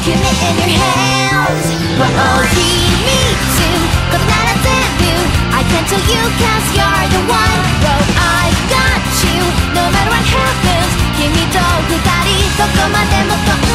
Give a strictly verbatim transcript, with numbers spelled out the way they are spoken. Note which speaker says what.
Speaker 1: 夢 in your hands. What all we need toことなら全部 I can tell you cause you're the one. Well I got you no matter what happens. 君と二人どこまでも飛